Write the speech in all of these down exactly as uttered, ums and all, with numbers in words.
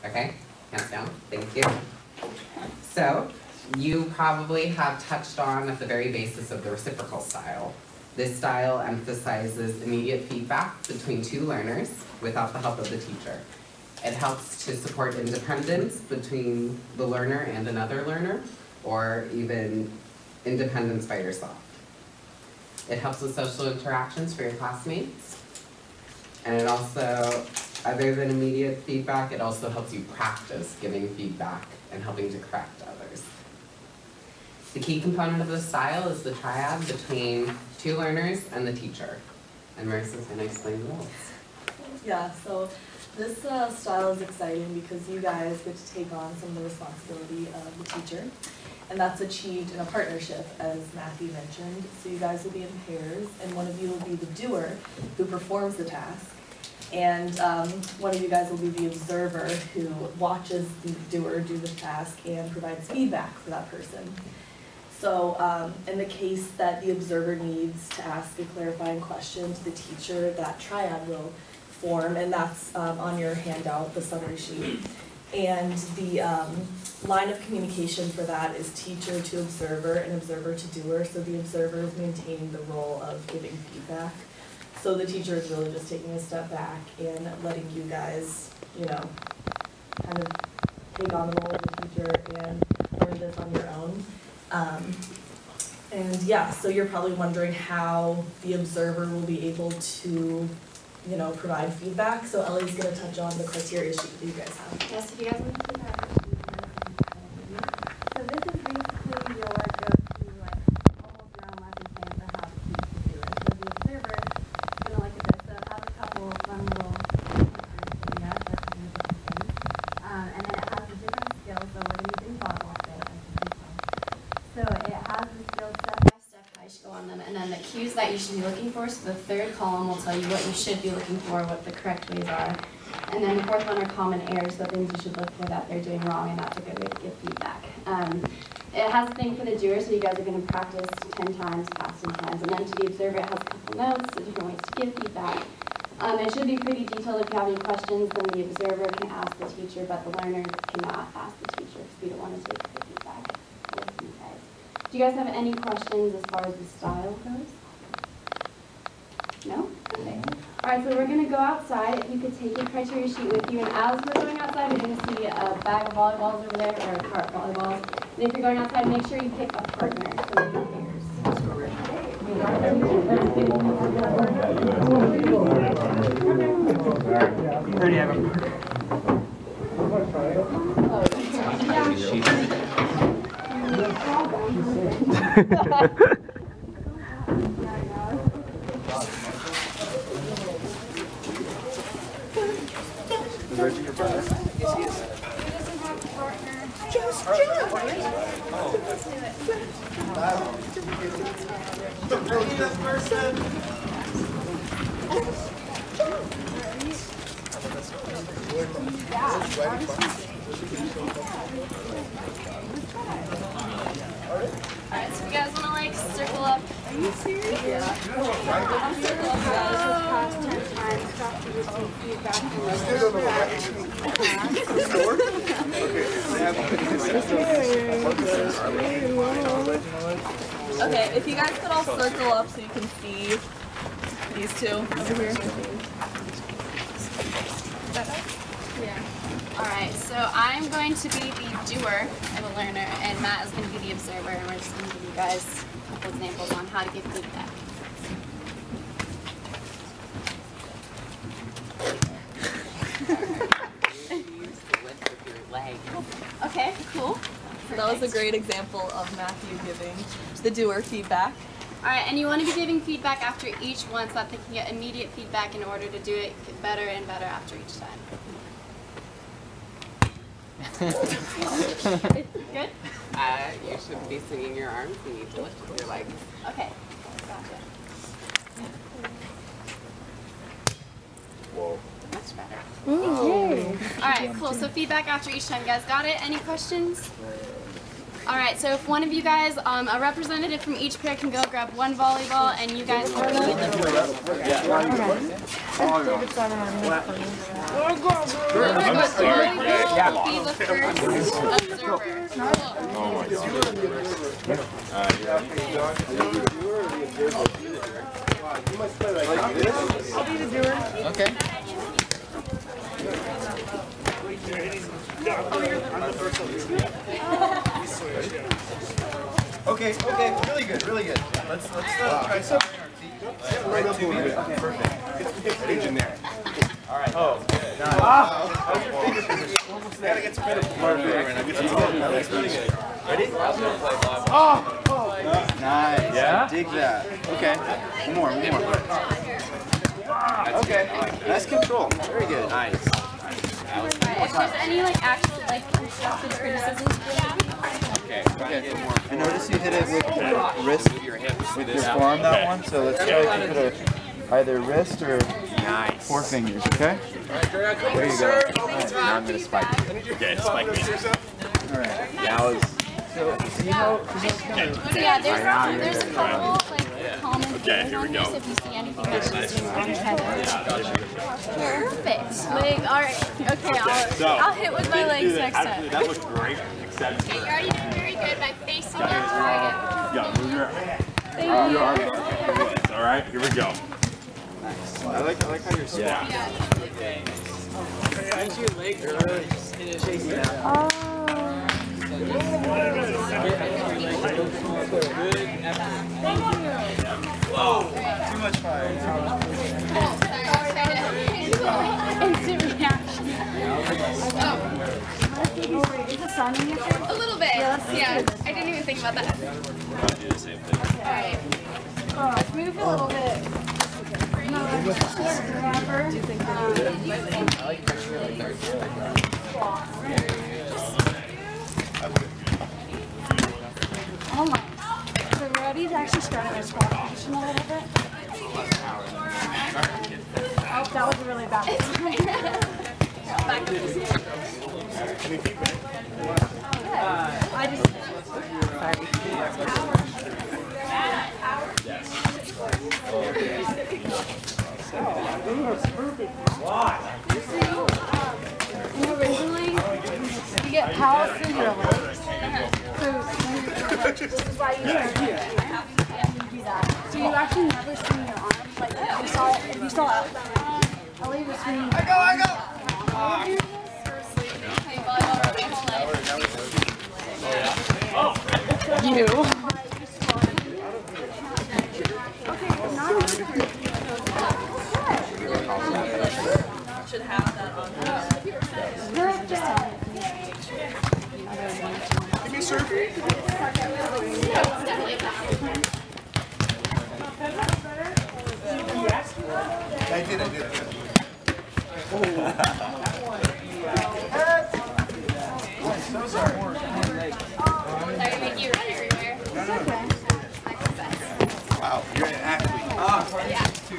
Okay, hands down, thank you. So, you probably have touched on at the very basis of the reciprocal style. This style emphasizes immediate feedback between two learners without the help of the teacher. It helps to support independence between the learner and another learner, or even independence by yourself. It helps with social interactions for your classmates. And it also, other than immediate feedback, it also helps you practice giving feedback and helping to correct others. The key component of this style is the triad between two learners and the teacher. And Marissa's going to explain the rules. Yeah, so this uh, style is exciting because you guys get to take on some of the responsibility of the teacher. And that's achieved in a partnership, as Matthew mentioned. So you guys will be in pairs, and one of you will be the doer who performs the task. And um, one of you guys will be the observer who watches the doer do the task and provides feedback for that person. So um, in the case that the observer needs to ask a clarifying question to the teacher, that triad will form, and that's um, on your handout, the summary sheet. And the um, line of communication for that is teacher to observer and observer to doer. So the observer is maintaining the role of giving feedback. So the teacher is really just taking a step back and letting you guys, you know, kind of take on the role of the teacher and learn this on your own. Um, and yeah, so you're probably wondering how the observer will be able to, you know, provide feedback. So Ellie's going to touch on the criteria sheet that you guys have. Yes, if you guys want to see that sheet, so this is basically your go-to, like, almost your own lesson plan for how to teach the doer. So the observer is going to look at this. So it has a couple of fun little data that you can um, and then it has the different skills. So we're using volleyball today. So it has the skills step by step, how you should go on them, and then the cues that you should be looking for. So the third column will tell you what you should be looking for, what the correct ways are. And then the fourth one are common errors, the things you should look for that they're doing wrong, and that's a good way to give feedback. Um, it has a thing for the doer, so you guys are going to practice ten times, past ten times. And then to the observer, it has a couple notes, the different ways to give feedback. Um, it should be pretty detailed. If you have any questions, then the observer can ask the teacher, but the learner cannot ask the teacher because we don't want to take the feedback with you guys. Do you guys have any questions as far as the style goes? No? Okay. Alright, so we're going to go outside. If you could take your criteria sheet with you, and as we're going outside, you're going to see a bag of volleyballs over there, or a cart of volleyballs. And if you're going outside, make sure you pick a partner, so your pairs. Already have Is Reggie your brother? Yes, he is. He doesn't have a partner. Just jump! Oh. The prettiest person! Alright, so you guys want to like circle up? Are you serious? Yeah. I'll circle up. Past ten times, stop to receive feedback. Okay, if you guys could all circle up so you can see these two over here. Yeah. Alright, so I'm going to be the doer of a learner, and Matt is going to be the observer, and we're just going to give you guys a couple examples on how to give feedback. Okay, cool. So that was a great example of Matthew giving the doer feedback. Alright, and you want to be giving feedback after each one so that they can get immediate feedback in order to do it better and better after each time. Good? Uh, you should be swinging your arms. You need to lift with your legs. Okay, gotcha. Whoa. Much better. Ooh, yay. Alright, cool. So feedback after each time. You guys got it? Any questions? All right, so if one of you guys, um, a representative from each pair can go grab one volleyball, and you guys can be the first. Be the first observer. Oh my God. I'll be the doer. Okay. Okay, okay, really good, really good. Let's let's uh, try something. Right, two feet. Okay, perfect. Good generic. All right. Oh, good. Nice. Ah, how's your finger position? Gotta get some better. Perfect. That's really good. Ready? Oh, oh, nice. Yeah. Dig that. Okay. One more, one more. Okay. Nice control. Very good. Nice. If there's any like actual like constructive criticisms, Okay. Okay. I notice you hit it with your wrist, with your hips, with your forearm. That one. So let's try to hit it either wrist or nice. Four fingers. Okay. There you go. Right. Now I'm gonna spike. Okay, spike me. All right. That was. So see how? so yeah, there's there's a couple like common Okay, things here we on go. here. So if you see anything that's just wrong, head perfect. Like, all right, okay, I'll So, I'll hit with my legs next Actually, time. that looked great, except Okay, you're already doing very good by facing your target. yeah, move your, Thank uh, you. your arm. All right, here we go. I like I like how you're squatting. Yeah. Too much fire. Instant reaction. Is the sun in your face? A little bit. Yeah, I didn't even think about that. I'll do the same thing. All right. Let's move a little bit. No, remember? I like pressure like that. Oh my. So ready to actually start our squat position a little bit? Oh, that was a really bad one. Back up to zero. I just... And originally, you get palace in your legs. So this is why you start here. You do that. So you actually never swing your arms. Like if you saw if you saw out, I'll leave you swinging. I go, I go. You. Okay, not should have that on there. Just tell me. Give me a serve. I did, I did. Oh. So sorry. Sorry, make you run everywhere. No, no, no. Wow, you're an athlete. Ah, Yeah. too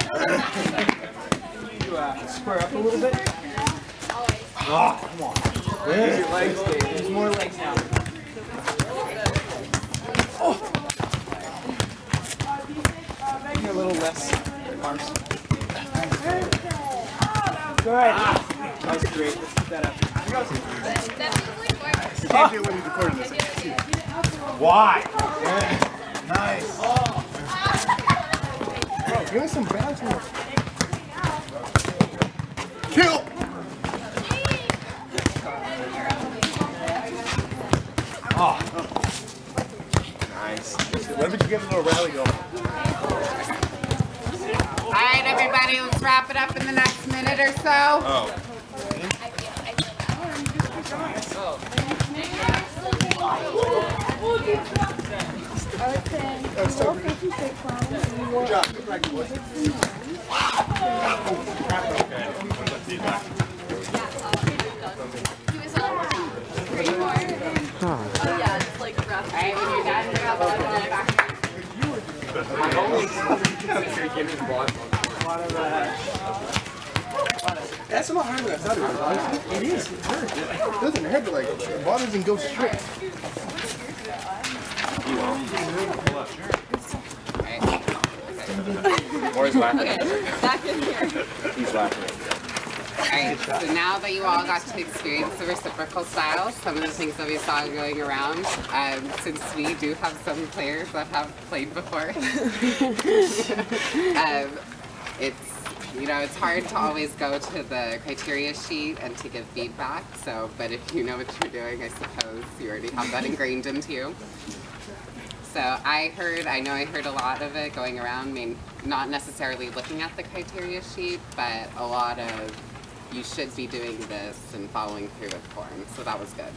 good. You uh, square up a little bit. Always. Oh, come on. Use your legs, Dave. There's more legs now. Oh. Give me a little less arms. Good. Ah, that was great. Let's keep that up. That feels like work. You can't do it when you're recording this. Why? Nice. Oh. Bro, give me some bounce moves. Kill! Oh. Nice. When did you get a little rally going? All right, everybody, let's wrap it up in the next minute or so. Oh. I would say four fifty-six lines. Good job. Good practice, boys. Oh yeah, it's like rough. All right, when you're done, grab one on the back. That's a lot harder than I thought it was, honestly. It is. It hurts. It doesn't hurt, but like, the ball doesn't go straight. Or he's laughing. Back in here. He's laughing. Alright, so now that you all got to experience the reciprocal style, some of the things that we saw going around, um, since we do have some players that have played before, um, it's, you know, it's hard to always go to the criteria sheet and to give feedback, so, but if you know what you're doing, I suppose you already have that ingrained into you. So I heard, I know I heard a lot of it going around, I mean, not necessarily looking at the criteria sheet, but a lot of you should be doing this and following through with forms, so that was good.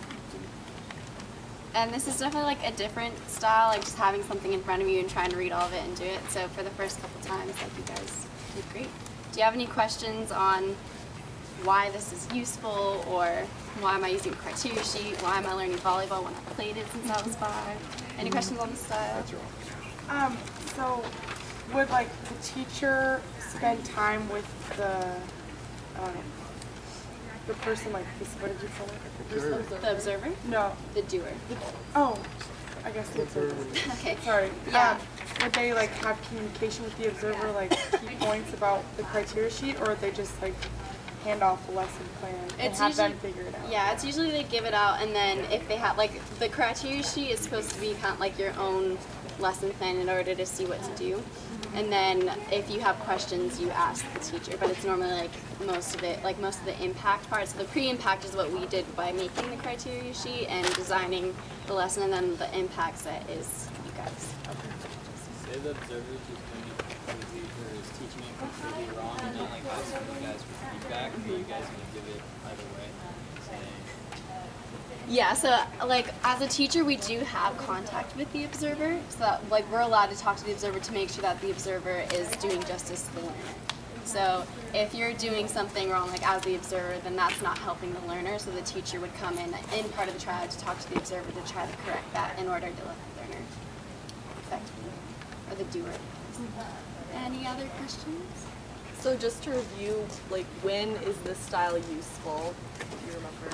And this is definitely like a different style, like just having something in front of you and trying to read all of it and do it. So for the first couple times, like you guys did great. Do you have any questions on why this is useful, or why am I using a criteria sheet? Why am I learning volleyball when I've played it since I was five? Any questions on the style? Um, so would like the teacher spend time with the um, the person, like this, what did you call it? The person? The observer? No. The doer. Oh, I guess the observer. Okay. Sorry. Yeah. Um, would they like have communication with the observer, like key points about the criteria sheet, or would they just like hand off a lesson plan and It's have them usually- figure it out? Yeah, it's usually they give it out, and then if they have, like, the criteria sheet is supposed to be kind of like your own lesson plan in order to see what to do. And then if you have questions, you ask the teacher, but it's normally like most of it, like most of the impact part. So the pre-impact is what we did by making the criteria sheet and designing the lesson, and then the impact set is you guys. Say the observer is going to completely, or is teaching it completely wrong and not like asking you guys for feedback, or you guys going to give it either way? Saying, Yeah, so like as a teacher, we do have contact with the observer, so that, like we're allowed to talk to the observer to make sure that the observer is doing justice to the learner. So if you're doing something wrong, like as the observer, then that's not helping the learner. So the teacher would come in in part of the trial to talk to the observer to try to correct that in order to let the learner effectively, or the doer. Any other questions? So just to review, like when is this style useful, if you remember?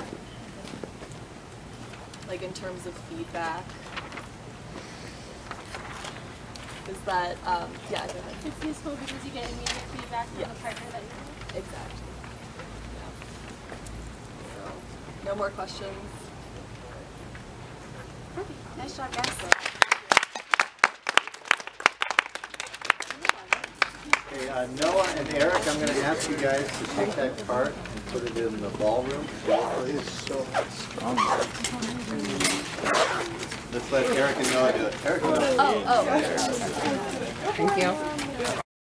Like in terms of feedback? Is that, um, yeah, go ahead. It's useful because you get immediate feedback from Yes. the partner that you're with. Exactly. Yeah. So, no more questions? Perfect. Nice job, guys. Okay, uh, Noah and Eric, I'm going to ask you guys to take that cart and put it in the ballroom. Please. So let's let Eric and Noah do it. Eric and Noah. Oh, oh. Thank you.